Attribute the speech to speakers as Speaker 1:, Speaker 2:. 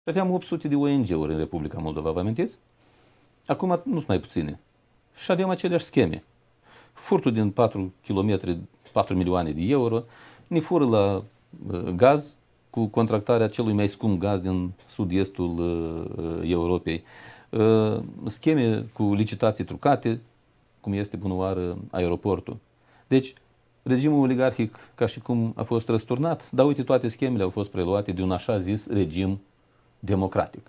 Speaker 1: Aveam 800 de ONG-uri în Republica Moldova, vă amintiți? Acum nu sunt mai puține. Și avem aceleași scheme. Furtul din 4 km, 4 milioane de euro, ne fură la gaz cu contractarea celui mai scump gaz din sud-estul Europei. Scheme cu licitații trucate, cum este bunoară aeroportul. Deci, regimul oligarhic ca și cum a fost răsturnat, dar uite, toate schemele au fost preluate de un așa zis regim democratic.